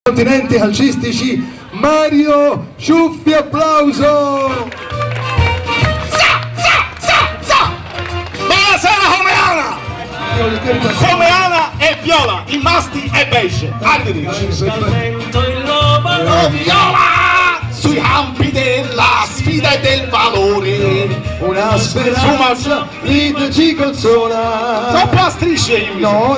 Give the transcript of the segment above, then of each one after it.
continenti calcistici Mario Ciuffi, applauso! Buonasera Homeana! Homeana e viola, i masti e beige. Arrivederci. Viola! Sui campi della sfida e del valore, una speranza ci consola. Troppo a strisce io. No,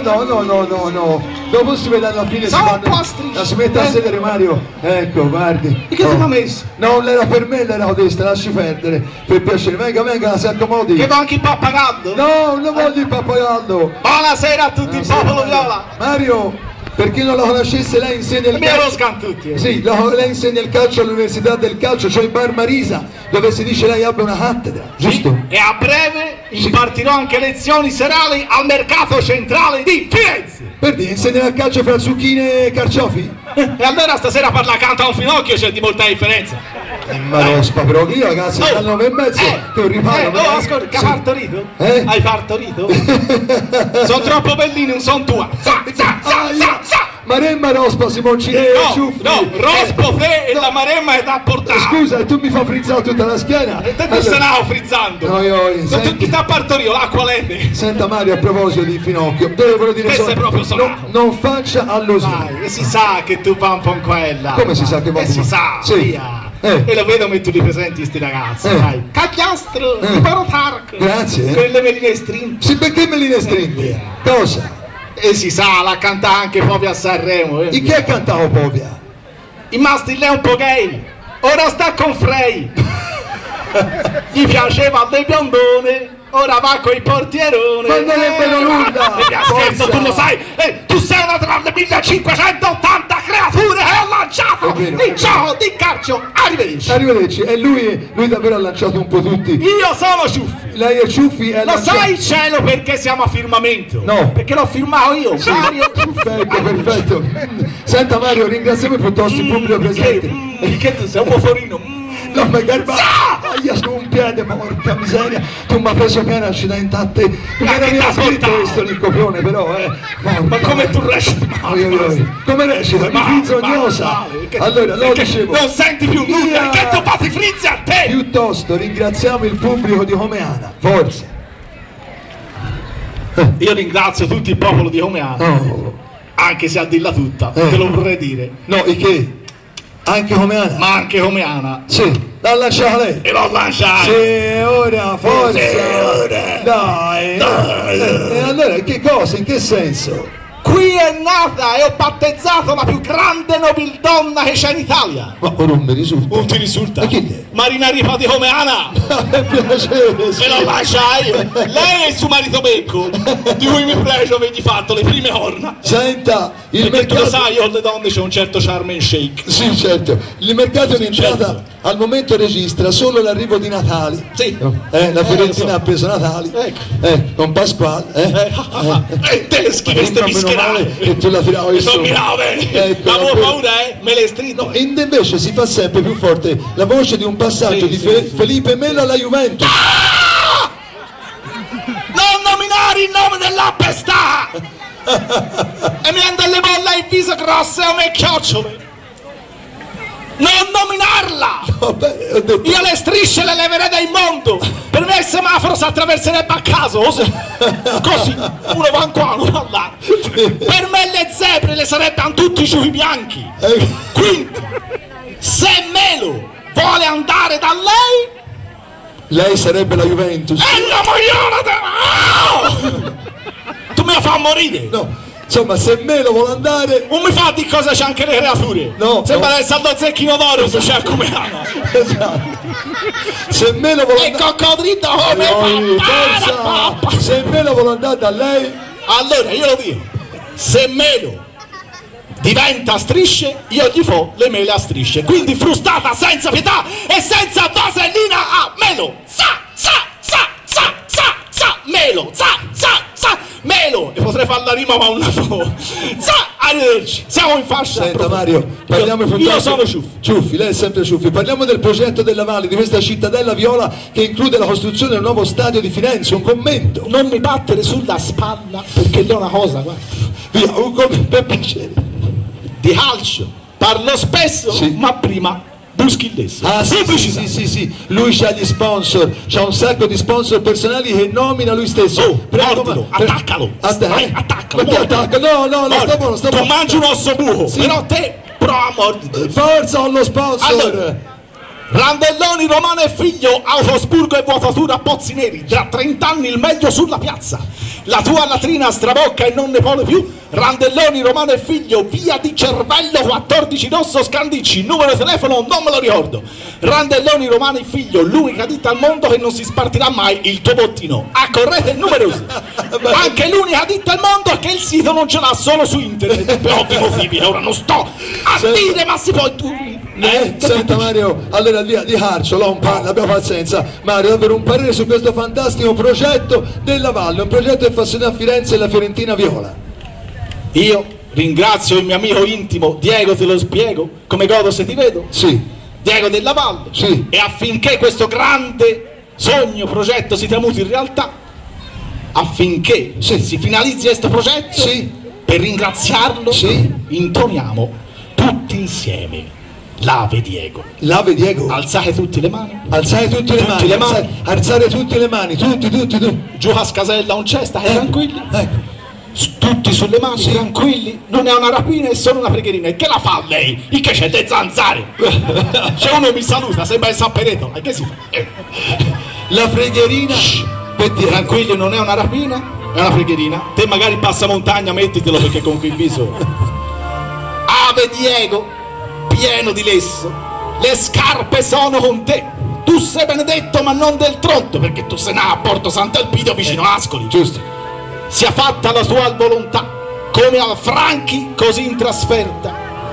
dopo si vede alla fine, si mette a sedere Mario. Ecco, guardi. E che ti ha messo? No, l'era per me, l'era odesta, lasci perdere. Per piacere, venga, si accomodi. Che do anche il pappagallo? No, non voglio il pappagallo. Buonasera a tutti, il popolo viola. Mario, per chi non la conoscesse, lei insegna il calcio. Tutti. Sì, lei insegna il calcio all'Università del Calcio, cioè in Bar Marisa, dove si dice lei abbia una cattedra, giusto? Sì, e a breve impartirò anche lezioni serali al mercato centrale di Firenze. Per dire, insegna il calcio fra zucchine e carciofi? E allora stasera parla accanto a un finocchio, c'è di molta differenza. Ma non spapero io, ragazzi, alle 9:30 che un riparo. Ascolta, che hai partorito? Hai partorito? Sono troppo bellini, non sono tua. Maremma Rospa Simoncini Ciuffi. No, Rospo te e la Maremma è da portare. Scusa, e tu mi fa frizzare tutta la schiena? E te se stavo frizzando. No, chi ti ha partorito? L'acqua lente. Senta Mario, a proposito di Finocchio, devo dire non faccia allusione. E si sa che tu va un po' in quella. Come si sa che va un po'? Si sa, sì. Via. E lo vedo mentre tu li presenti sti ragazzi, dai. Cagliastro, Barotarco. Grazie. Quelle meline strinte. Sì, perché meline strinte? Cosa? E si sa, la canta anche Povia a Sanremo. E chi ha cantato Povia? Il Masti è un po' gay, ora sta con Frey. Gli piaceva del biondone, ora va coi portieroni. Ma non è vero nulla! Scherzo, tu lo sai, tu sei una tra le 1580 creature che ho lanciato il gioco di calcio. Arrivederci. Arrivederci. E lui davvero ha lanciato un po' tutti. Io sono Ciuffi. Lei è Ciuffi e lo sai il cielo perché siamo a firmamento? No. Perché l'ho firmato io, sì. Mario. Perfetto. Senta Mario, ringraziamo piuttosto il pubblico presente. Che tu sei un poforino. No, ma garbato! Su un piede, porca miseria! Tu mi hai preso pieno accidente a te! Perché non mi ha scritto questo il copione, però, Ma come tu reciti? Come recita? Mi frizzognosa! Allora, lo dicevo... Non senti più nulla, che tu passi frizzi a te! Piuttosto ringraziamo il pubblico di Homeana, forza! Io ringrazio tutto il popolo di Homeana, anche se a dirla tutta, te lo vorrei dire. No, e che? Anche Homeana? Ma anche Homeana. Sì, l'ha lasciata lei? E l'ho lasciata! Sì, ora, forza! Sì, ora. Dai! E allora, che cosa? In che senso? Qui è nata e ho battezzato la più grande nobildonna che c'è in Italia. Ma non mi risulta. Non ti risulta? E chi è? Marina Ripa di Homeana. È piacere, sì. E lo lascia io. Lei è il suo marito becco, di cui mi pregio avete fatto le prime corna. Senta, il mercato... tu lo sai, io le donne c'è un certo charme and shake. Sì, certo. Il mercato in entrata al momento registra solo l'arrivo di Natali. Sì. La Fiorentina ha preso Natali. Ecco. Con Pasquale. E te le schifeste mischerate. E tu la tiravo io. Sono avevo paura, me le stringo. No, invece si fa sempre più forte la voce di un passaggio di Felipe Melo alla Juventus. Non nominare il nome dell'appestà! E mi hanno delle bolle in viso grosse a me chiocciole. Non nominarla! Vabbè, io le strisce le leverei dal mondo. Per me il semaforo si attraverserebbe a caso così, uno va qua, uno va là. Per me le zebre le sarebbero tutti i ciufi bianchi. Quindi se Melo vuole andare da lei sarebbe la Juventus. E la mogliona tu mi fa morire. No, insomma, se Melo vuole andare... Non mi fa di cosa c'è anche le creature. No. Sembra il saldo zecchino d'oro se c'è come hanno. Esatto. Se Melo vuole andare... E coccodrillo come forza! Se Melo vuole andare da lei... Allora, io lo dico. Se Melo diventa strisce, io gli fo le mele a strisce. Quindi frustata senza pietà e senza vasellina a Melo. Melo, Melo. E potrei fare la rima ma una fo. Arrivederci, siamo in fascia. Senta Mario, parliamo io sono Ciuffi, lei è sempre Ciuffi. Parliamo del progetto della Valle, di questa cittadella viola che include la costruzione del nuovo stadio di Firenze. Un commento. Non mi battere sulla spalla perché è una cosa, guarda. Via, un commento per piacere. di calcio, parlo spesso, Sì. ma prima Buschillesso. Ah sì, Pubblicità. sì, lui c'ha gli sponsor, c'ha un sacco di sponsor personali che nomina lui stesso. Oh, mordilo, attaccalo. Vai, attaccalo, Ma che attacca? No, sta buono, sta Tu buono. mangi un osso buco, Sì. però te prova a mordere. Forza con lo sponsor! Allora, Randelloni, Romano e Figlio, Autosburgo e vuotatura a Pozzi Neri, tra 30 anni il meglio sulla piazza. La tua latrina strabocca e non ne vuole più. Randelloni, Romano e Figlio, via di Cervello 14 Rosso Scandicci, numero di telefono non me lo ricordo. Randelloni, Romano e Figlio, l'unica ditta al mondo che non si spartirà mai il tuo bottino. Accorrete numerosi. Anche l'unica ditta al mondo che il sito non ce l'ha, solo su internet, per ovvi motivi. Ora non sto a dire, ma si può... Senta Mario, allora di Carcio, abbiamo pazienza. Mario, davvero un parere su questo fantastico progetto della Valle, un progetto che fa a Firenze e la Fiorentina Viola. Io ringrazio il mio amico intimo Diego, te lo spiego, come godo se ti vedo. Sì. Diego della Valle. Sì. E affinché questo grande sogno, progetto si tramuti in realtà, affinché Sì. si finalizzi questo progetto, Sì. per ringraziarlo, Sì. intoniamo tutti insieme l'Ave Diego. L'Ave Diego. Alzate tutte le mani. Alzare tutte le Tutte mani, le mani. alzare tutte le mani, tutti. Giù a Scasella un c'è, state tranquilli. Ecco. Tutti sulle mani, tranquilli, non è una rapina, è solo una pregherina. E che la fa lei? Il che c'è le zanzare? C'è uno che mi saluta, sembra il Sappereto. E che si fa? La pregherina per Diego. Tranquilli, non è una rapina, è una pregherina. Te magari passa montagna, mettitelo perché comunque il viso. Ave Diego, pieno di lesso, le scarpe sono con te. Tu sei benedetto ma non del tronto, perché tu sei nato a Porto Sant'Elpidio vicino a Ascoli. Giusto. Sia fatta la tua volontà, come al Franchi, così in trasferta.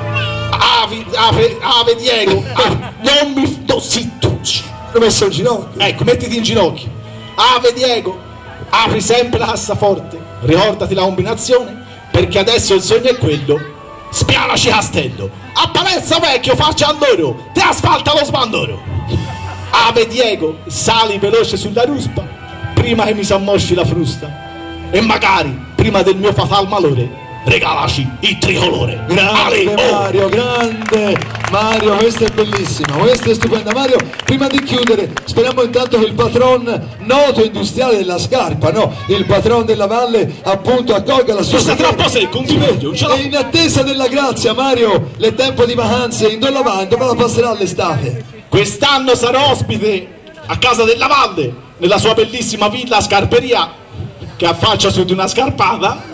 Ave Diego, non mi... No, zitto. L'ho messo in ginocchio. Ecco, mettiti in ginocchio. Ave Diego, apri sempre la cassaforte, ricordati la combinazione, perché adesso il sogno è quello. Spianaci Castello, a Palazzo Vecchio faccia all'oro, te asfalta lo sbandoro. Ave Diego, sali veloce sulla ruspa, prima che mi s'ammosci la frusta. E magari, prima del mio fatal malore, regalaci il tricolore. Grande Mario, grande Mario, questa è bellissima, questa è stupenda. Mario, prima di chiudere, speriamo intanto che il patron noto industriale della scarpa, no? Il patron della Valle, appunto, accolga la sua... Tu sei troppo secco, un meglio, non ce la... E in attesa della grazia, Mario, le tempo di vacanze, in dove la passerà l'estate? Quest'anno sarò ospite a casa della Valle, nella sua bellissima villa Scarperia, che affaccia su di una scarpata.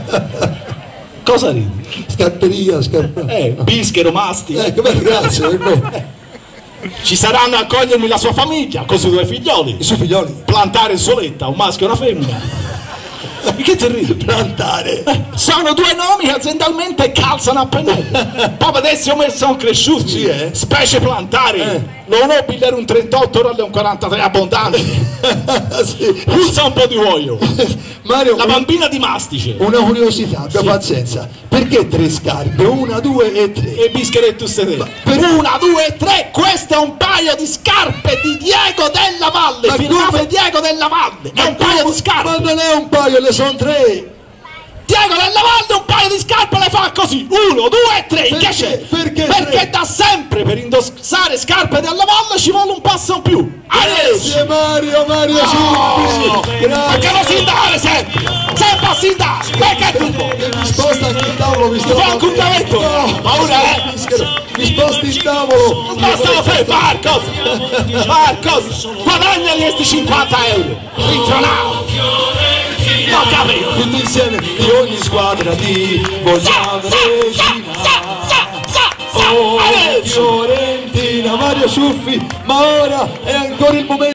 Cosa ridi? Scarperia. Bischero, masti. Ecco, beh, grazie. Ci saranno a accogliermi la sua famiglia con i suoi due figlioli. I suoi figlioli. Plantare in soletta, un maschio e una femmina. Di che ti ridi? Plantare. Sono due nomi che aziendalmente calzano a pennello. Poi adesso come sono cresciuti. Sì, Specie plantare. Non nobilere un 38 ora e un 43 abbondante. Sì. Puzza un po' di uoio. Mario, La bambina di mastice. una curiosità, abbia pazienza. Perché 3 scarpe? 1, 2 e 3. E bischeretto sedere. 1, 2, 3, questo è un paio di scarpe di Diego della Valle. Ma Firmate come? Diego della Valle. È un paio di scarpe. Ma non è un paio, le sono 3. Diego della Valle un paio di scarpe le fa così. 1, 2, 3. Che c'è? Perché Perché tre? da sempre per indossare scarpe della Valle ci vuole un passo in più. Grazie Mario Ciuffi. Perché Grazie. lo si dare sempre. Sempre a sindare. Perché tutto? Mi sposta anche il tavolo, mi sto... Fa un cucchiavetto. No, Paura, mi sposti il tavolo. Basta fare cosa? Guadagnali questi 50 euro. Rintronato. Non capito. Tutti insieme di ogni squadra ti vogliamo reginare. Oh, Fiorentina, Mario Ciuffi, ma ora è ancora il momento.